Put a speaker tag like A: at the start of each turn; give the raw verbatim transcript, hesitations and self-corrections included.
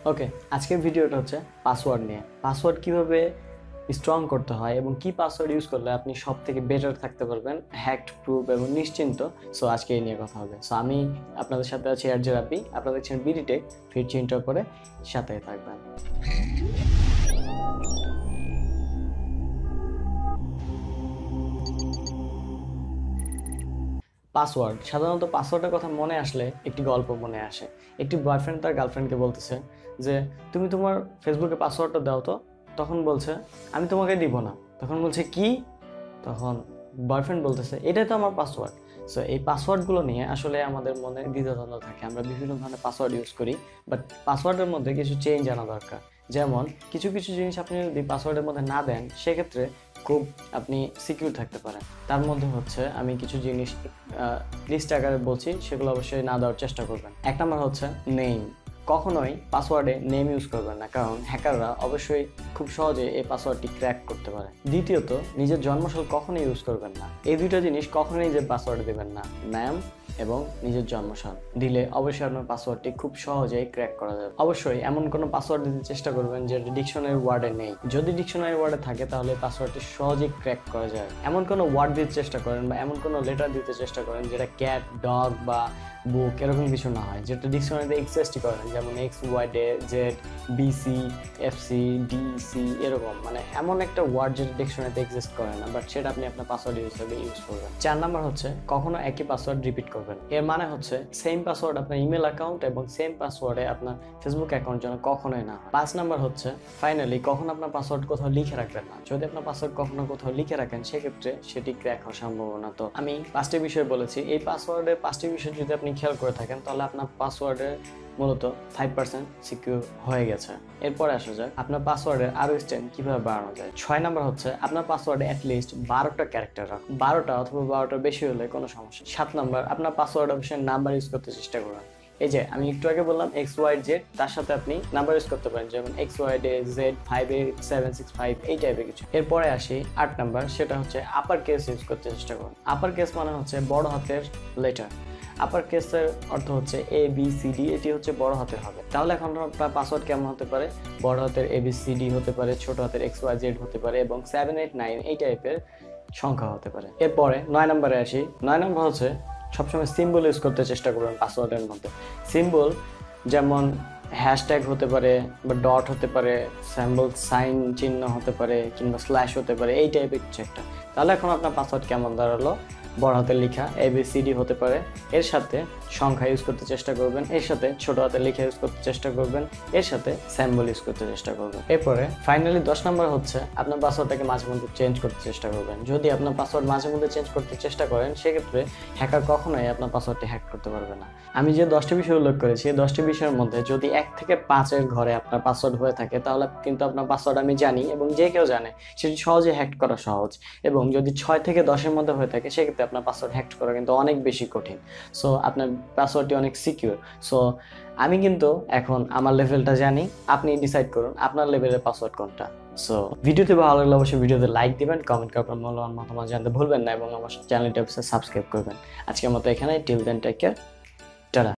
A: ওকে, আজকের ভিডিওটা হচ্ছে পাসওয়ার্ড নিয়ে। পাসওয়ার্ড কিভাবে স্ট্রং করতে হয় এবং কি পাসওয়ার্ড ইউজ করলে আপনি সব থেকে বেটার থাকতে পারবেন, হ্যাকড প্রুফ এবং নিশ্চিন্ত। সো আজকে এই নিয়ে কথা হবে। সো আমি আপনাদের সাথে আছি আর জেরাপি, আপনারা দেখছেন বিডি টেক। ফিরছি ইন্টার করে, সাথে থাকবেন। পাসওয়ার্ড, সাধারণত পাসওয়ার্ডের কথা মনে আসলে একটি গল্প মনে আসে। একটি বয়ফ্রেন্ড তার গার্লফ্রেন্ডকে বলতেছে যে তুমি তোমার ফেসবুকে পাসওয়ার্ডটা দাও তো। তখন বলছে আমি তোমাকে দিব না। তখন বলছে কি? তখন বয়ফ্রেন্ড বলতেছে এটাই তো আমার পাসওয়ার্ড। সো এই পাসওয়ার্ডগুলো নিয়ে আসলে আমাদের মনে দ্বিধাদ্বন্দ্ব থাকে। আমরা বিভিন্ন ধরনের পাসওয়ার্ড ইউজ করি, বাট পাসওয়ার্ডের মধ্যে কিছু চেঞ্জ আনা দরকার। যেমন কিছু কিছু জিনিস আপনি যদি পাসওয়ার্ডের মধ্যে না দেন, সেক্ষেত্রে খুব আপনি সিকিউর থাকতে পারেন। তার মধ্যে হচ্ছে আমি কিছু জিনিস লিস্ট আকারে বলছি, সেগুলো অবশ্যই না দেওয়ার চেষ্টা করবেন। এক নম্বর হচ্ছে নেম। কখনোই পাসওয়ার্ডে নেম ইউজ করবেন না, কারণ হ্যাকাররা অবশ্যই খুব সহজে এই পাসওয়ার্ডটি ক্র্যাক করতে পারে। দ্বিতীয়ত, নিজের জন্মসাল কখনোই ইউজ করবেন না। এই দুটো জিনিস কখনোই যে পাসওয়ার্ডে দেবেন না, নাম এবং নিজের জন্মসাল দিলে অবশ্যই আপনার পাসওয়ার্ডটি খুব সহজেই ক্র্যাক করা যাবে। অবশ্যই এমন কোনো পাসওয়ার্ড দিতে চেষ্টা করবেন যেটা ডিকশনারি ওয়ার্ডে নেই। যদি ডিকশনারি ওয়ার্ডে থাকে তাহলে পাসওয়ার্ডটি সহজেই ক্র্যাক করা যায়। এমন কোনো ওয়ার্ড দিতে চেষ্টা করেন বা এমন কোনো লেটার দিতে চেষ্টা করেন যেটা ক্যাট, ডগ বা বুক এরকম কিছু না হয়, যেটা ডিকশনারিতে এক্সিস্টই করে না, যেমন X, Y, D, Z, BC, FC, DC এরকম। মানে এমন একটা ওয়ার্ড যেটা ডিকশনারিতে এক্সিস্ট করে না, বাট সেটা আপনি আপনার পাসওয়ার্ড হিসেবে ইউজ করবেন। চার নাম্বার হচ্ছে কখনো একই পাসওয়ার্ড রিপিট করবেন। এর মানে হচ্ছে সেম পাসওয়ার্ড আপনার ইমেল অ্যাকাউন্ট এবং সেম পাসওয়ার্ডে আপনার ফেসবুক অ্যাকাউন্ট যেন কখনোই না হয়। পাঁচ নাম্বার হচ্ছে ফাইনালি কখনো আপনার পাসওয়ার্ড কোথাও লিখে রাখবেন না। যদি আপনার পাসওয়ার্ড কখনো কোথাও লিখে রাখেন, সেক্ষেত্রে সেটি ক্র্যাক হওয়ার সম্ভাবনা। তো আমি পাঁচটি বিষয় বলেছি, এই পাসওয়ার্ডের পাঁচটি বিষয় যদি আপনি খেয়াল করে থাকেন তাহলে আপনার পাসওয়ার্ডের মূলত ফাইভ পার্সেন্ট সিকিউর হয়ে গেছে। এরপরে আসা যাক আপনার পাসওয়ার্ডের আরো স্ট্রেংথ কিভাবে বাড়ানো যায়। ছয় নাম্বার হচ্ছে আপনার পাসওয়ার্ডে অ্যাটলিস্ট বারোটা ক্যারেক্টার রাখুন। বারোটা অথবা বারোটার বেশি হলে কোনো সমস্যা। সাত নাম্বার আপনার পাসওয়ার্ড অবশ্যই নাম্বার ইউজ করতে চেষ্টা করুন। এই যে আমি একটু আগে বললাম এক্স ওয়াই জেড, তার সাথে আপনি নাম্বার ইউজ করতে পারেন, যেমন X Y D Z five eight seven six five এই টাইপের কিছু। এরপরে আসি আট নাম্বার, সেটা হচ্ছে আপার কেস ইউজ করতে চেষ্টা করুন। আপার কেস মানে হচ্ছে বড় হাতের লেটার। আপার কেসের অর্থ হচ্ছে এ বি সি ডি, এটি হচ্ছে বড় হাতের হবে। তাহলে এখন আপনার পাসওয়ার্ড কেমন হতে পারে? বড় হাতের এ বি সি ডি হতে পারে, ছোট হাতের এক্স ওয়াই জেড হতে পারে এবং সেভেন এইট নাইন এই টাইপের সংখ্যা হতে পারে। এরপরে নয় নম্বরে আসি। নয় নম্বর হচ্ছে সবসময় সিম্বল ইউজ করতে চেষ্টা করবেন পাসওয়ার্ডের মধ্যে। সিম্বল যেমন হ্যাশট্যাগ হতে পারে বা ডট হতে পারে, সিম্বল সাইন চিহ্ন হতে পারে কিংবা স্ল্যাশ হতে পারে, এই টাইপের কিছু একটা। তাহলে এখন আপনার পাসওয়ার্ড কেমন দাঁড়ালো? বড় হাতের লেখা এ বি সি ডি হতে পারে, এর সাথে সংখ্যা ইউজ করতে চেষ্টা করবেন, এর সাথে ছোট হাতের লেখা ইউজ করতে চেষ্টা করবেন, এর সাথে সিম্বল ইউজ করতে চেষ্টা করবেন। এরপরে ফাইনালি দশ নম্বর হচ্ছে আপনার পাসওয়ার্ডটাকে মাঝে মধ্যে চেঞ্জ করতে চেষ্টা করবেন। যদি আপনার পাসওয়ার্ড মাঝে মধ্যে চেঞ্জ করতে চেষ্টা করেন, সেক্ষেত্রে হ্যাকার কখনোই আপনার পাসওয়ার্ডটি হ্যাক করতে পারবে না। আমি যে দশটি বিষয় উল্লেখ করেছি, এই দশটি বিষয়ের মধ্যে যদি এক থেকে পাঁচের ঘরে আপনার পাসওয়ার্ড হয়ে থাকে, তাহলে কিন্তু আপনার পাসওয়ার্ড আমি জানি এবং যে কেউ জানে, সেটি সহজে হ্যাক করা সহজ। এবং যদি ছয় থেকে দশের মধ্যে হয়ে থাকে, সেক্ষেত্রে আপনার পাসওয়ার্ড হ্যাক করা কিন্তু অনেক বেশি কঠিন। সো আপনার পাসওয়ার্ডটি অনেক সিকিউর। সো আমি কিন্তু এখন আমার লেভেলটা জানি, আপনি ডিসাইড করুন আপনার লেভেলের পাসওয়ার্ড কোনটা। সো ভিডিওতে ভালো লাগলে অবশ্যই ভিডিওতে লাইক দিবেন, কমেন্ট করে আপনার মূল্যবান মতামত জানতে ভুলবেন না এবং আমার চ্যানেলটি সাবস্ক্রাইব করবেন। আজকের মতো এখানে, till then take care, tata.